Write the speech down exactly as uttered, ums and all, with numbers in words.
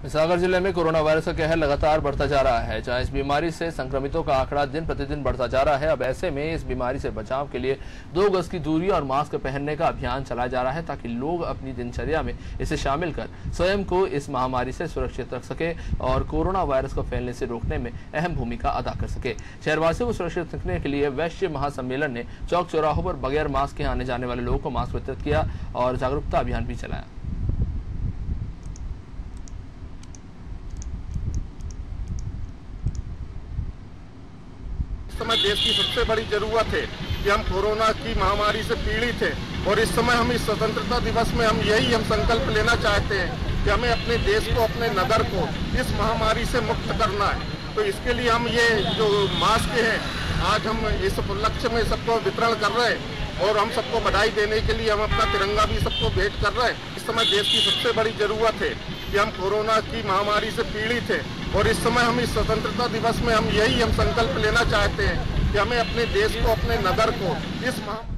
सागर जिले में corona virus का कहर लगातार बढ़ता जा रहा है। जहां इस बीमारी से संक्रमितों का आंकड़ा दिन प्रतिदिन बढ़ता जा रहा है। अब ऐसे में इस बीमारी से बचाव के लिए दो गज की दूरी और मास्क पहनने का अभियान चलाया जा रहा है, ताकि लोग अपनी दिनचर्या में इसे शामिल कर स्वयं को इस महामारी से सुरक्षित रख सके और कोरोना वायरस को फैलने से रोकने में अहम भूमिका अदा कर सके। शहरवासियों को सुरक्षित रखने के लिए वैश्य महासम्मेलन ने चौक चौराहों पर बगैर मास्क के आने जाने वाले लोगों को मास्क वितरित किया और जागरूकता अभियान भी चलाया। इस समय देश की सबसे बड़ी जरूरत है कि हम कोरोना की महामारी से पीड़ित हैं और इस समय हम इस स्वतंत्रता दिवस में हम यही हम संकल्प लेना चाहते हैं कि हमें अपने देश को, अपने नगर को इस महामारी से मुक्त करना है। तो इसके लिए हम ये जो मास्क हैं आज हम इस उपलक्ष्य में सबको वितरण कर रहे हैं और हम सबको बधाई देने के लिए हम अपना तिरंगा भी सबको भेंट कर रहे हैं। इस समय देश की सबसे बड़ी जरूरत है कि हम कोरोना की महामारी से पीड़ित हैं और इस समय हम इस स्वतंत्रता दिवस में हम यही हम संकल्प लेना चाहते हैं कि हमें अपने देश को, अपने नगर को इस महा